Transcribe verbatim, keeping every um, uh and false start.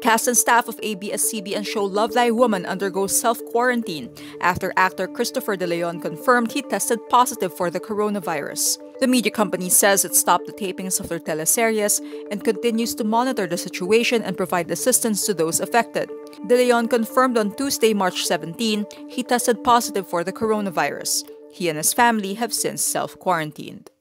cast and staff of A B S C B N show Love Thy Woman undergoes self-quarantine after actor Christopher De Leon confirmed he tested positive for the coronavirus. The media company says it stopped the tapings of their teleseries and continues to monitor the situation and provide assistance to those affected. De Leon confirmed on Tuesday, March seventeenth, he tested positive for the coronavirus. He and his family have since self-quarantined.